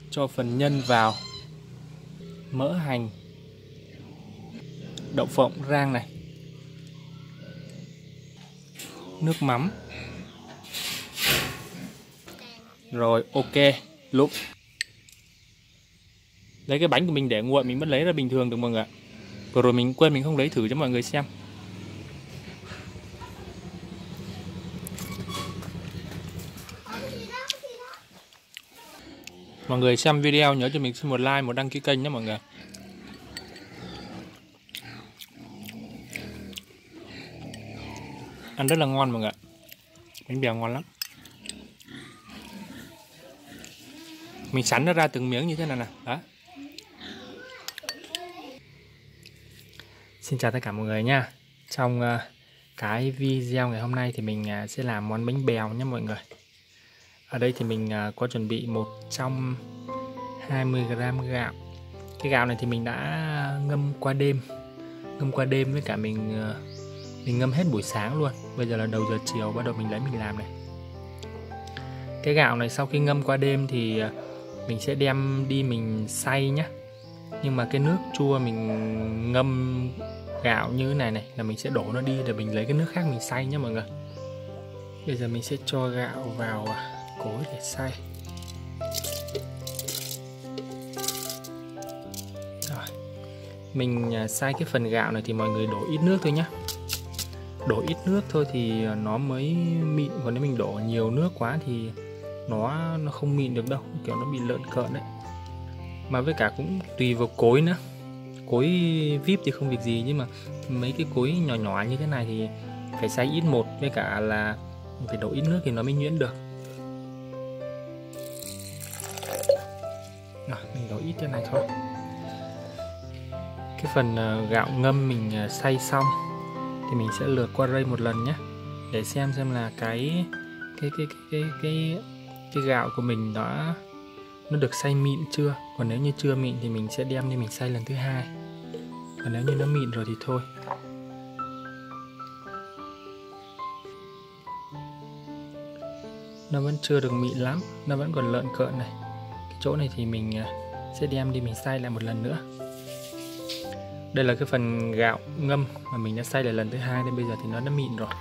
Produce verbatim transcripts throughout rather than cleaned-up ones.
cho phần nhân vào, mỡ hành, đậu phộng rang này, nước mắm. Rồi ok, lúc lấy cái bánh của mình để nguội mình vẫn lấy ra bình thường được mọi người ạ. Vừa rồi mình quên mình không lấy thử cho mọi người xem. Mọi người xem video nhớ cho mình xin một like, một đăng ký kênh nhé mọi người. Ăn rất là ngon mọi người ạ. Bánh bèo ngon lắm. Mình sắn nó ra từng miếng như thế này nè. Đó. Xin chào tất cả mọi người nha. Trong uh, cái video ngày hôm nay thì mình uh, sẽ làm món bánh bèo nhé mọi người. Ở đây thì mình uh, có chuẩn bị một trăm hai mươi gam gạo. Cái gạo này thì mình đã ngâm qua đêm. Ngâm qua đêm với cả mình uh, mình ngâm hết buổi sáng luôn. Bây giờ là đầu giờ chiều bắt đầu mình lấy mình làm này. Cái gạo này sau khi ngâm qua đêm thì uh, mình sẽ đem đi mình xay nhé. Nhưng mà cái nước chua mình ngâm gạo như thế này này là mình sẽ đổ nó đi để mình lấy cái nước khác mình xay nhé mọi người. Bây giờ mình sẽ cho gạo vào cối để xay. Rồi. Mình xay cái phần gạo này thì mọi người đổ ít nước thôi nhé. Đổ ít nước thôi thì nó mới mịn, còn nếu mình đổ nhiều nước quá thì nó nó không mịn được đâu, kiểu nó bị lợn cợn đấy. Mà với cả cũng tùy vào cối nữa. Cối vê i pê thì không việc gì, nhưng mà mấy cái cối nhỏ nhỏ như thế này thì phải xay ít một, với cả là phải đổ ít nước thì nó mới nhuyễn được. Rồi, mình đổ ít thế này thôi. Cái phần gạo ngâm mình xay xong thì mình sẽ lượt qua rây một lần nhé, để xem xem là cái cái cái cái cái cái, cái gạo của mình đã nó được xay mịn chưa. Còn nếu như chưa mịn thì mình sẽ đem đi mình xay lần thứ hai. Còn nếu như nó mịn rồi thì thôi. Nó vẫn chưa được mịn lắm, nó vẫn còn lợn cợn này. Cái chỗ này thì mình sẽ đem đi mình xay lại một lần nữa. Đây là cái phần gạo ngâm mà mình đã xay lại lần thứ hai, nên bây giờ thì nó đã mịn rồi.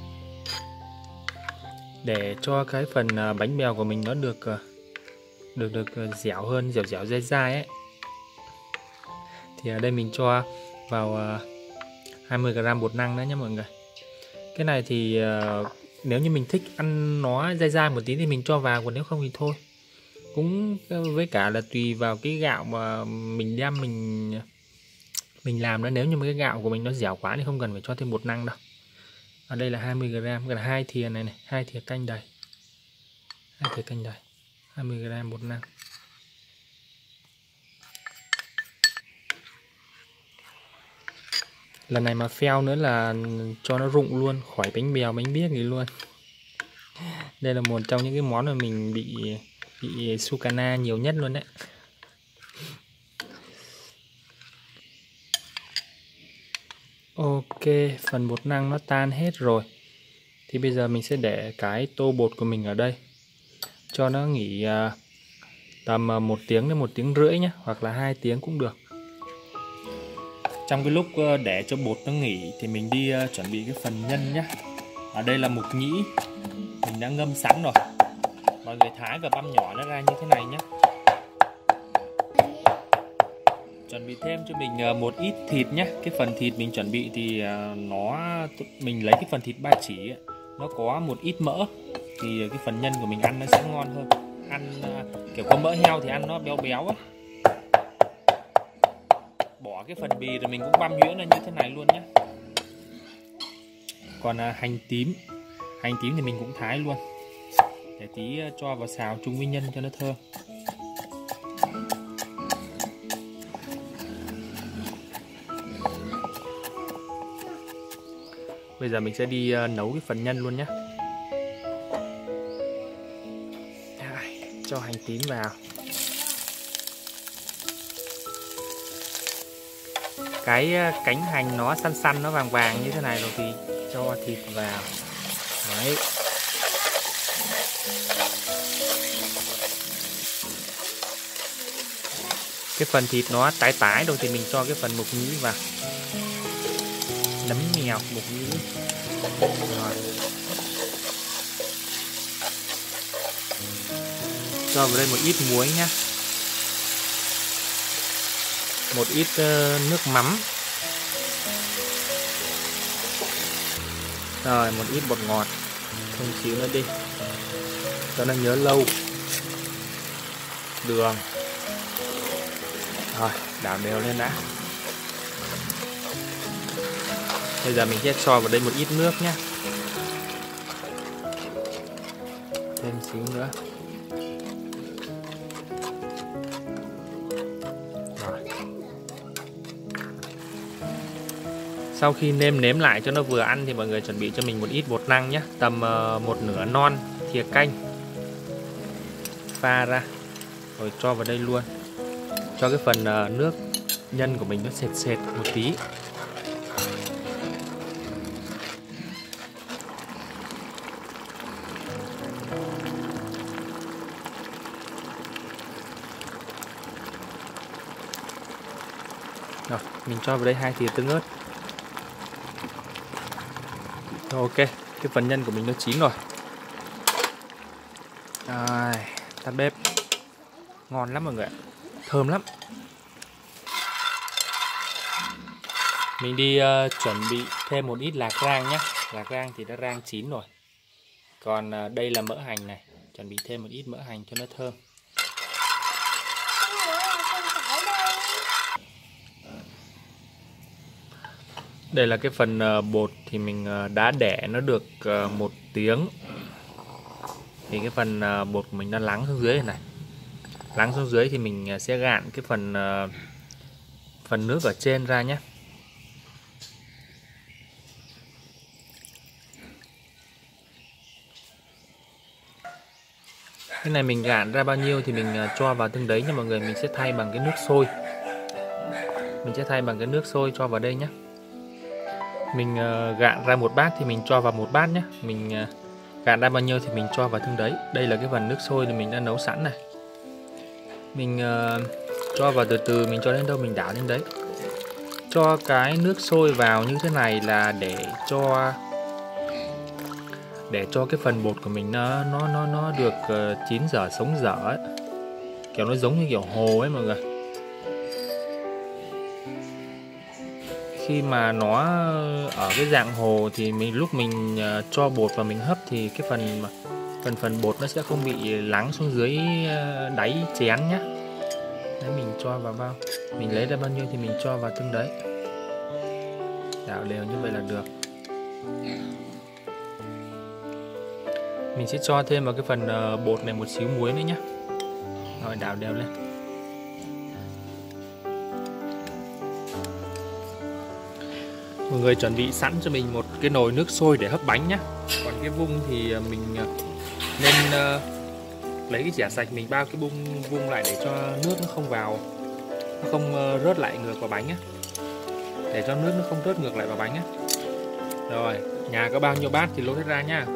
Để cho cái phần bánh bèo của mình nó được được được dẻo hơn, dẻo dẻo dai dai ấy, thì ở đây mình cho vào hai mươi gam bột năng nữa nhé mọi người. Cái này thì nếu như mình thích ăn nó dai dai một tí thì mình cho vào, còn nếu không thì thôi. Cũng với cả là tùy vào cái gạo mà mình đem mình mình làm đó. Nếu như cái gạo của mình nó dẻo quá thì không cần phải cho thêm bột năng đâu. Ở đây là hai mươi gam, gần hai thìa này này, hai thìa canh đầy. Hai thìa canh đầy. hai mươi gam bột năng. Lần này mà phèo nữa là cho nó rụng luôn, khỏi bánh bèo bánh biếc gì luôn. Đây là một trong những cái món mà mình bị bị Sukana nhiều nhất luôn đấy. Ok, phần bột năng nó tan hết rồi. Thì bây giờ mình sẽ để cái tô bột của mình ở đây, cho nó nghỉ uh, tầm uh, một tiếng đến một tiếng rưỡi nhé, hoặc là hai tiếng cũng được. Trong cái lúc uh, để cho bột nó nghỉ thì mình đi uh, chuẩn bị cái phần nhân nhé. Ở đây là mục nhĩ mình đã ngâm sẵn rồi. Mọi người thái và băm nhỏ nó ra như thế này nhé. Chuẩn bị thêm cho mình uh, một ít thịt nhé. Cái phần thịt mình chuẩn bị thì uh, nó mình lấy cái phần thịt ba chỉ ấy, nó có một ít mỡ, thì cái phần nhân của mình ăn nó sẽ ngon hơn. Ăn uh, kiểu có mỡ heo thì ăn nó béo béo ấy. Bỏ cái phần bì rồi mình cũng băm nhuyễn ra như thế này luôn nhé. Còn uh, hành tím Hành tím thì mình cũng thái luôn, để tí uh, cho vào xào chung với nhân cho nó thơm. Bây giờ mình sẽ đi uh, nấu cái phần nhân luôn nhé. Cho hành tím vào. Cái cánh hành nó săn săn, nó vàng vàng như thế này rồi thì cho thịt vào. Đấy. Cái phần thịt nó tái tái rồi thì mình cho cái phần mộc nhĩ vào. Nấm mèo, mộc nhĩ. Rồi. Cho vào đây một ít muối nhé. Một ít uh, nước mắm. Rồi một ít bột ngọt. Thêm xíu nữa đi cho nó nhớ lâu. Đường. Rồi đảo đều lên đã. Bây giờ mình sẽ cho vào đây một ít nước nhé. Thêm xíu nữa. Rồi. Sau khi nêm nếm lại cho nó vừa ăn thì mọi người chuẩn bị cho mình một ít bột năng nhé. Tầm uh, một nửa non thìa canh. Pha ra. Rồi cho vào đây luôn. Cho cái phần uh, nước nhân của mình nó sệt sệt một tí. Rồi, mình cho vào đây hai thìa tương ớt. Rồi, ok, cái phần nhân của mình nó chín rồi. Rồi, tắt bếp. Ngon lắm mọi người ạ. Thơm lắm. Mình đi uh, chuẩn bị thêm một ít lạc rang nhé. Lạc rang thì đã rang chín rồi. Còn uh, đây là mỡ hành này. Chuẩn bị thêm một ít mỡ hành cho nó thơm. Đây là cái phần uh, bột thì mình uh, đã đẻ nó được uh, một tiếng. Thì cái phần uh, bột của mình nó lắng xuống dưới này. Lắng xuống dưới thì mình uh, sẽ gạn cái phần uh, phần nước ở trên ra nhé. Cái này mình gạn ra bao nhiêu thì mình uh, cho vào từng đấy nha mọi người. Mình sẽ thay bằng cái nước sôi. Mình sẽ thay bằng cái nước sôi cho vào đây nhé. Mình uh, gạn ra một bát thì mình cho vào một bát nhé. Mình uh, gạn ra bao nhiêu thì mình cho vào từng đấy. Đây là cái phần nước sôi thì mình đã nấu sẵn này. Mình uh, cho vào từ từ, mình cho đến đâu mình đảo đến đấy. Cho cái nước sôi vào như thế này là để cho để cho cái phần bột của mình nó nó nó nó được uh, chín dở sống dở ấy. Kiểu nó giống như kiểu hồ ấy mọi người. Khi mà nó ở cái dạng hồ thì mình lúc mình uh, cho bột vào mình hấp thì cái phần phần phần bột nó sẽ không bị lắng xuống dưới uh, đáy chén nhé. Đấy, mình cho vào bao, mình lấy ra bao nhiêu thì mình cho vào từng đấy. Đảo đều như vậy là được. Mình sẽ cho thêm vào cái phần uh, bột này một xíu muối nữa nhé. Rồi đảo đều lên. Mọi người chuẩn bị sẵn cho mình một cái nồi nước sôi để hấp bánh nhé. Còn cái vung thì mình nên uh, lấy cái chẻ sạch mình bao cái bung vung lại để cho nước nó không vào, nó không uh, rớt lại ngược vào bánh á. Để cho nước nó không rớt ngược lại vào bánh á. Rồi, nhà có bao nhiêu bát thì lốt hết ra nha.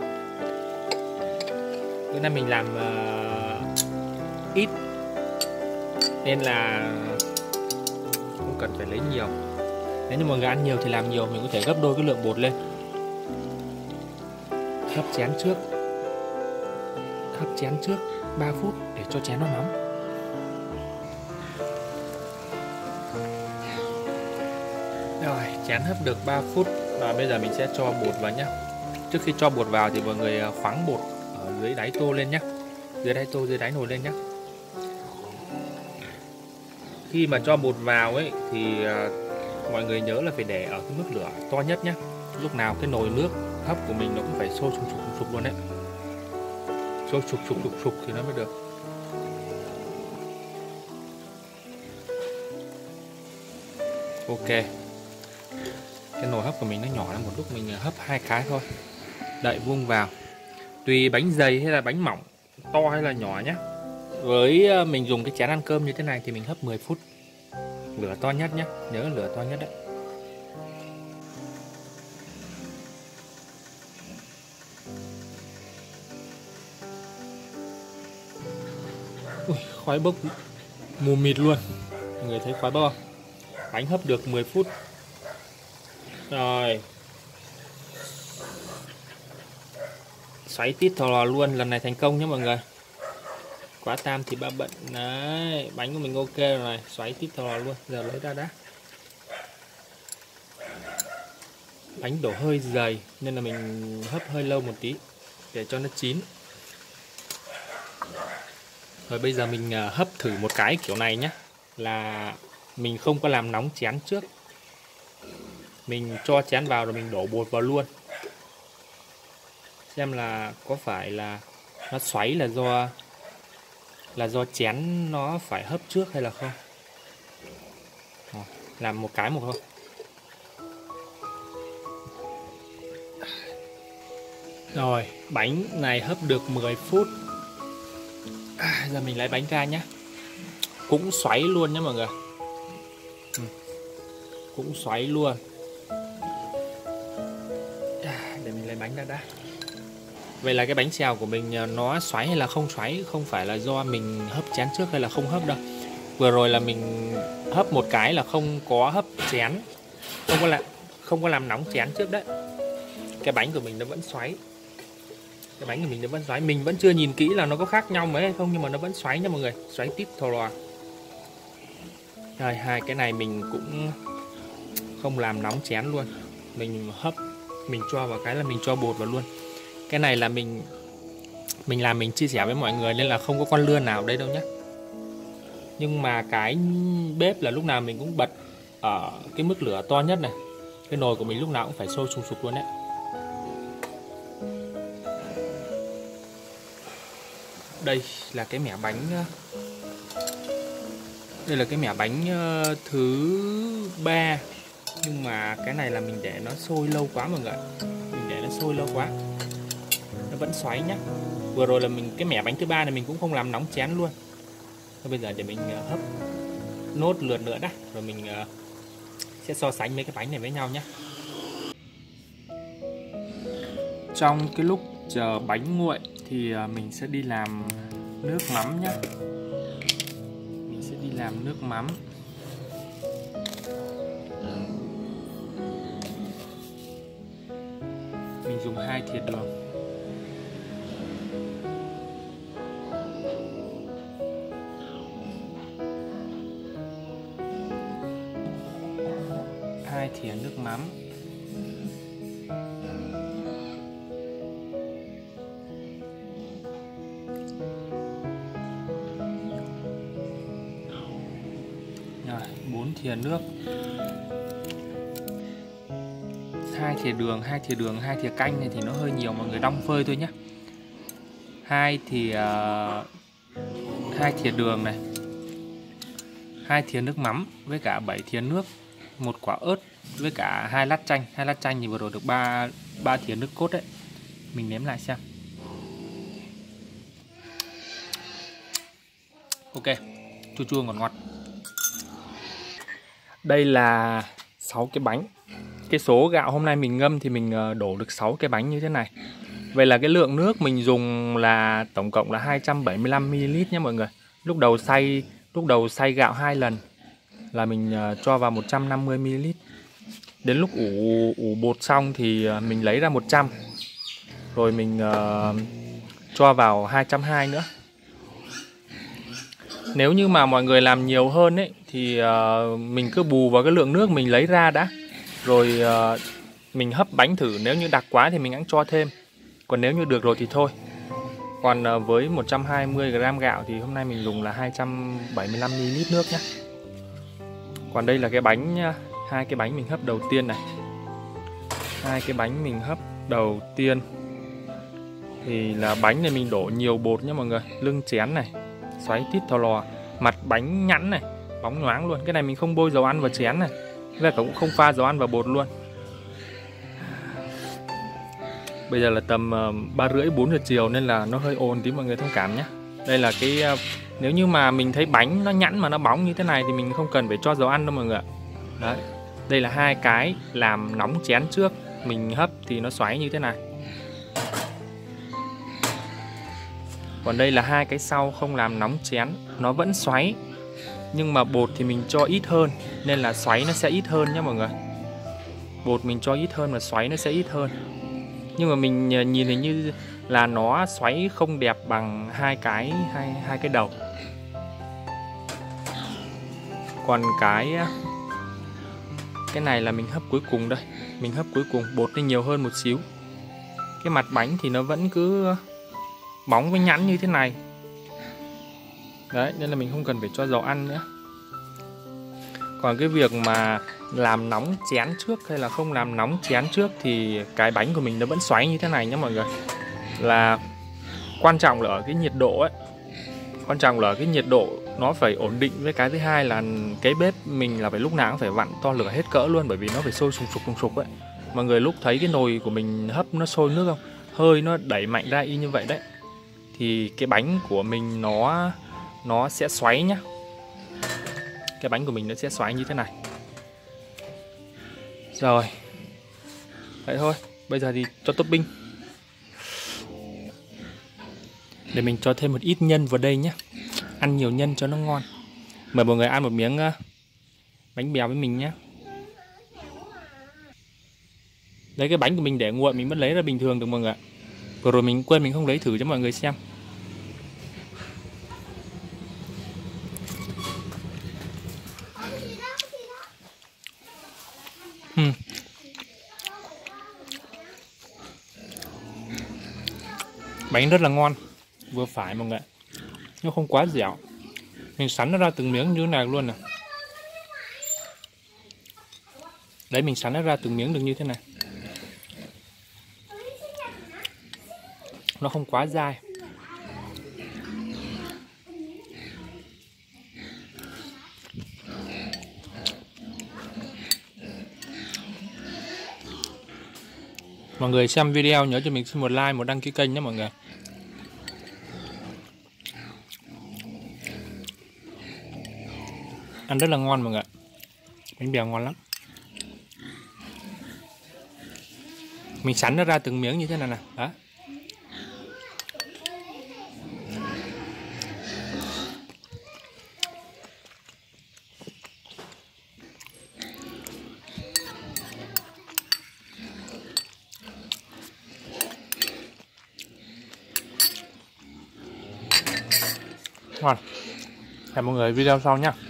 Bữa nay mình làm uh, ít nên là không cần phải lấy nhiều. Nếu như mọi người ăn nhiều thì làm nhiều, mình có thể gấp đôi cái lượng bột lên. Hấp chén trước. Hấp chén trước ba phút để cho chén nó nóng. Rồi, chén hấp được ba phút. Và bây giờ mình sẽ cho bột vào nhé. Trước khi cho bột vào thì mọi người khoắng bột ở dưới đáy tô lên nhé. Dưới đáy tô, dưới đáy nồi lên nhé. Khi mà cho bột vào ấy thì mọi người nhớ là phải để ở cái mức lửa to nhất nhé. Lúc nào cái nồi nước hấp của mình nó cũng phải sôi sục sục sục luôn đấy. Sôi sục sục sục sục thì nó mới được. Ok. Cái nồi hấp của mình nó nhỏ lắm, một lúc mình hấp hai cái thôi. Đậy vung vào. Tùy bánh dày hay là bánh mỏng, to hay là nhỏ nhé. Với mình dùng cái chén ăn cơm như thế này thì mình hấp mười phút. Lửa to nhất nhé, nhớ lửa to nhất đấy. Ui, khói bốc mù mịt luôn. Mọi người thấy khói bốc không? Bánh hấp được mười phút. Rồi. Xoáy tít thò lò luôn, lần này thành công nhé mọi người. Quá tam thì ba bận. Đấy, bánh của mình ok rồi này, xoáy tít thò lò luôn. Giờ lấy ra đã. Bánh đổ hơi dày nên là mình hấp hơi lâu một tí để cho nó chín. Rồi bây giờ mình hấp thử một cái kiểu này nhé, là mình không có làm nóng chén trước. Mình cho chén vào rồi mình đổ bột vào luôn. Xem là có phải là nó xoáy là do là do chén nó phải hấp trước hay là không. Rồi, làm một cái một thôi. Rồi, bánh này hấp được mười phút. À, giờ mình lấy bánh ra nhé. Cũng xoáy luôn nhé mọi người. Ừ. Cũng xoáy luôn. À, để mình lấy bánh ra đã. Vậy là cái bánh xèo của mình nó xoáy hay là không xoáy, không phải là do mình hấp chén trước hay là không hấp đâu. Vừa rồi là mình hấp một cái là không có hấp chén, không có làm không có làm nóng chén trước đấy. Cái bánh của mình nó vẫn xoáy. Cái bánh của mình nó vẫn xoáy, mình vẫn chưa nhìn kỹ là nó có khác nhau mấy hay không, nhưng mà nó vẫn xoáy nha mọi người, xoáy tít thò lò. Rồi hai cái này mình cũng không làm nóng chén luôn, mình hấp, mình cho vào cái là mình cho bột vào luôn. Cái này là mình mình làm mình chia sẻ với mọi người nên là không có con lươn nào đây đâu nhé. Nhưng mà cái bếp là lúc nào mình cũng bật ở cái mức lửa to nhất này. Cái nồi của mình lúc nào cũng phải sôi sùng sục luôn đấy. Đây là cái mẻ bánh, đây là cái mẻ bánh thứ ba. Nhưng mà cái này là mình để nó sôi lâu quá mọi người, mình để nó sôi lâu quá nó vẫn xoáy nhá. Vừa rồi là mình cái mẻ bánh thứ ba này mình cũng không làm nóng chén luôn. Thôi bây giờ để mình hấp nốt lượt nữa đã, rồi mình sẽ so sánh mấy cái bánh này với nhau nhé. Trong cái lúc chờ bánh nguội thì mình sẽ đi làm nước mắm nhé. Mình sẽ đi làm nước mắm. Mình dùng hai thìa đường. Hai thìa nước mắm. Rồi, bốn thìa nước. Hai thìa đường, hai thìa đường, hai thìa canh này thì nó hơi nhiều, mọi người đong phơi thôi nhé. Hai thìa hai thìa đường này. Hai thìa nước mắm với cả bảy thìa nước, một quả ớt với cả hai lát chanh. Hai lát chanh thì vừa rồi được ba ba thìa nước cốt đấy. Mình nếm lại xem. Ok, chua chua ngọt ngọt. Đây là sáu cái bánh. Cái số gạo hôm nay mình ngâm thì mình đổ được sáu cái bánh như thế này. Vậy là cái lượng nước mình dùng là tổng cộng là hai trăm bảy mươi lăm mi li lít nhé mọi người. Lúc đầu xay lúc đầu xay gạo hai lần là mình cho vào một trăm năm mươi mi li lít. Đến lúc ủ ủ bột xong thì mình lấy ra một trăm. Rồi mình uh, cho vào hai trăm hai mươi nữa. Nếu như mà mọi người làm nhiều hơn ấy thì uh, mình cứ bù vào cái lượng nước mình lấy ra đã. Rồi uh, mình hấp bánh thử, nếu như đặc quá thì mình cũng cho thêm. Còn nếu như được rồi thì thôi. Còn uh, với một trăm hai mươi gam gạo thì hôm nay mình dùng là hai trăm bảy mươi lăm mi li lít nước nhé. Còn đây là cái bánh, hai cái bánh mình hấp đầu tiên này. Hai cái bánh mình hấp đầu tiên thì là bánh này mình đổ nhiều bột nhé mọi người. Lưng chén này, xoáy tít thò lò, mặt bánh nhẵn này, bóng nhoáng luôn. Cái này mình không bôi dầu ăn vào chén này, và cũng không pha dầu ăn vào bột luôn. Bây giờ là tầm ba rưỡi bốn giờ chiều nên là nó hơi ồn tí, mọi người thông cảm nhé. Đây là cái, nếu như mà mình thấy bánh nó nhẵn mà nó bóng như thế này thì mình không cần phải cho dầu ăn đâu mọi người. Đấy, đây là hai cái làm nóng chén trước, mình hấp thì nó xoáy như thế này. Còn đây là hai cái sau không làm nóng chén, nó vẫn xoáy. Nhưng mà bột thì mình cho ít hơn nên là xoáy nó sẽ ít hơn nhé mọi người. Bột mình cho ít hơn mà xoáy nó sẽ ít hơn. Nhưng mà mình nhìn hình như là nó xoáy không đẹp bằng hai cái hai hai cái đầu. Còn cái cái này là mình hấp cuối cùng đây. Mình hấp cuối cùng, bột nó nhiều hơn một xíu. Cái mặt bánh thì nó vẫn cứ bóng với nhẵn như thế này. Đấy, nên là mình không cần phải cho dầu ăn nữa. Còn cái việc mà làm nóng chén trước hay là không làm nóng chén trước thì cái bánh của mình nó vẫn xoáy như thế này nhé mọi người. Là quan trọng là ở cái nhiệt độ ấy. Quan trọng là ở cái nhiệt độ nó phải ổn định, với cái thứ hai là cái bếp mình là phải lúc nào cũng phải vặn to lửa hết cỡ luôn, bởi vì nó phải sôi sùng sục sùng sục ấy. Mọi người lúc thấy cái nồi của mình hấp nó sôi nước không? Hơi nó đẩy mạnh ra y như vậy đấy. Thì cái bánh của mình nó nó sẽ xoáy nhá. Cái bánh của mình nó sẽ xoáy như thế này. Rồi. Vậy thôi, bây giờ thì cho topping. Để mình cho thêm một ít nhân vào đây nhé. Ăn nhiều nhân cho nó ngon. Mời mọi người ăn một miếng uh, bánh bèo với mình nhé. Đấy, cái bánh của mình để nguội mình vẫn lấy ra bình thường được mọi người ạ. Vừa rồi mình quên mình không lấy thử cho mọi người xem. uhm. Bánh rất là ngon, vừa phải mọi người ạ. Nó không quá dẻo. Mình sắn nó ra từng miếng như thế này luôn nè. Đấy, mình sắn nó ra từng miếng được như thế này. Nó không quá dai. Mọi người xem video nhớ cho mình xin một like, một đăng ký kênh nhé mọi người. Ăn rất là ngon mọi người. Bánh bèo ngon lắm. Mình sắn nó ra từng miếng như thế này nè. Đó. Ngon. Hẹn mọi người video sau nhé.